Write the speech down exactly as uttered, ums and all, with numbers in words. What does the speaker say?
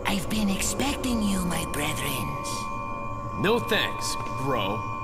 I've been expecting you, my brethren. No thanks, bro.